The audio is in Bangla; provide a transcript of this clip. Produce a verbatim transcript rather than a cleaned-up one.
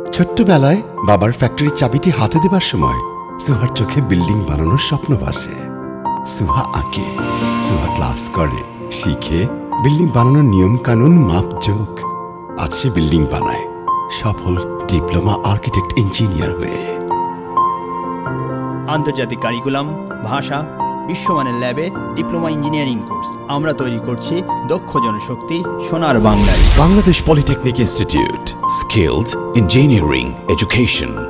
ছোট্টবেলায় বাবার ফ্যাক্টরির চাবিটি হাতে দেবার সময় সুহার চোখে বিল্ডিং বানানোর স্বপ্ন ভাসে। সুহা আঁকে, সুহা ক্লাস করে, শিখে বিল্ডিং বানানোর নিয়ম কানুন মাপজোক। আজ সে বিল্ডিং বানায়, সফল ডিপ্লোমা আর্কিটেক্ট ইঞ্জিনিয়ার হয়ে। আন্তর্জাতিক কারিকুলাম, ভাষা, বিশ্বমানের ল্যাবে ডিপ্লোমা ইঞ্জিনিয়ারিং কোর্স আমরা তৈরি করছি দক্ষ জনশক্তি সোনার বাংলায়। Bangladesh polytechnic institute, Skilled Engineering Education.